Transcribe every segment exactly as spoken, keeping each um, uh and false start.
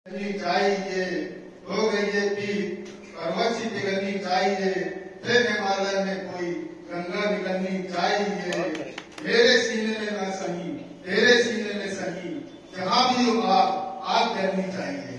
करनी चाहिए, हो गई ये पीर पर्वत सी पिघलनी चाहिए, फिर हिमालय में कोई गंगा निकलनी चाहिए। मेरे सीने में न सही, तेरे सीने में सही, जहाँ भी हो आग आग जलनी चाहिए।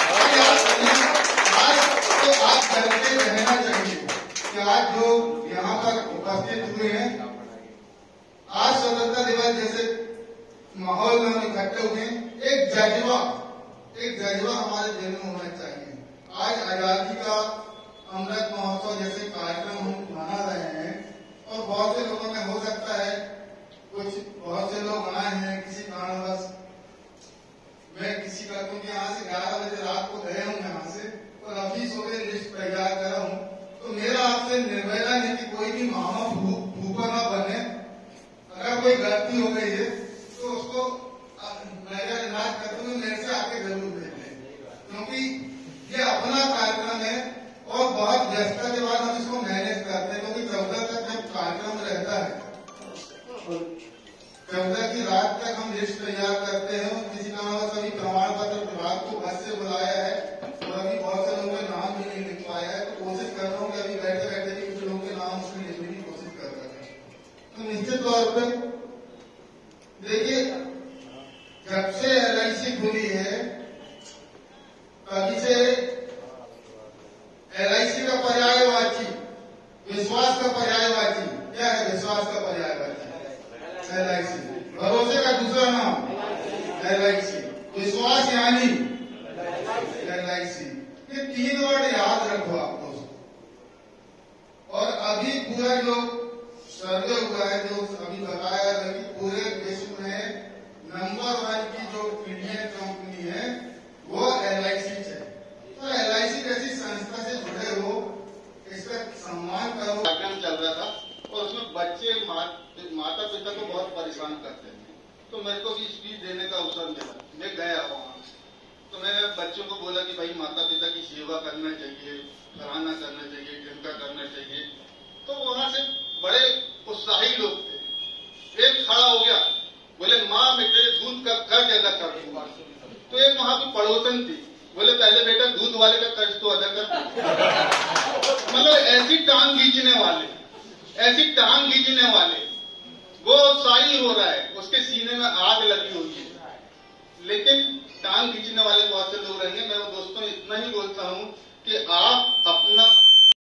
आज तो आग जलते रहना चाहिए कि आज जो यहाँ पर उपस्थित हुए हैं, आज स्वतंत्रता दिवस जैसे माहौल में हम इकट्ठे हुए हैं, एक जज्बा एक जज्बा हमारे दिल में होना चाहिए। आज आजादी का अमृत महोत्सव जैसे कार्यक्रम हम मना रहे हैं और बहुत से लोगों में हो सकता है कुछ बहुत से लोग आए हैं किसी कारणवश, मैं किसी का क्योंकि यहाँ से ग्यारह बजे रात को गए हूँ यहाँ से और अभी सुबह लिस्ट तैयार कर रहा हूँ, तो मेरा आपसे निवेदन है कि कोई भी मामा भूखा ना बने। अगर कोई गलती हो गई है तो उसको नजरअंदाज करते हुए मेरे से आके जरूर देख लें, क्योंकि ये अपना कार्यक्रम है और बहुत व्यस्तता के बाद हम इसको मैनेज करते हैं। क्योंकि चौदह तक जब कार्यक्रम रहता है, चौदह की रात तक हम लिस्ट तैयार करते हैं। किसी कारण से अभी प्रमाण पत्र रात को बस से बुलाया है और अभी बहुत से लोगों के नाम भी नहीं लिख पाया है, तो कोशिश कर रहा हूँ कि अभी बैठे बैठे भी कुछ लोगों के नाम उसमें लिखने की कोशिश कर रहे हैं। तो निश्चित तौर पर देखिए, जब से एल आई सी खुली है तभी से एल आई सी का पर्यायवाची विश्वास का पर्यायवाची क्या है? विश्वास का पर्यायवाची एल आई सी, भरोसे का दूसरा नाम एल आई सी, विश्वास यानी एल आई सी। ये तीन वर्ड याद रखो आप दोस्तों। और अभी पूरा जो सर्वे हुआ है, जो अभी बताया है कि पूरे विश्व में नंबर वन की जो इंडियन कंपनी है वो एल आई सी है। तो एल आई सी जैसी संस्था से जुड़े हो, इसका सम्मान करो। कार्यक्रम चल रहा था और उसमें बच्चे मा, माता पिता को बहुत परेशान करते हैं, तो मेरे को भी स्पीच देने का अवसर मिला। मैं गया वहां, तो मैंने बच्चों को बोला कि भाई माता पिता की सेवा करना चाहिए, कराना करना चाहिए, जिनका करना चाहिए। तो वहां से बड़े उत्साही लोग थे। एक खड़ा हो गया, बोले माँ मैं तेरे दूध का कर्ज अदा कर दूंगा। तो एक वहां की पड़ोसन थी, बोले पहले बेटा दूध वाले का कर्ज तो अदा कर। मतलब ऐसी टांग खींचने वाले, ऐसी टांग खींचने वाले, वो उत्साही हो रहा है, उसके सीने में आग लगी हुई है। लेकिन टांग खींचने वाले बहुत से लोग रहेंगे। मैं दोस्तों इतना ही बोलता हूँ कि आप अपना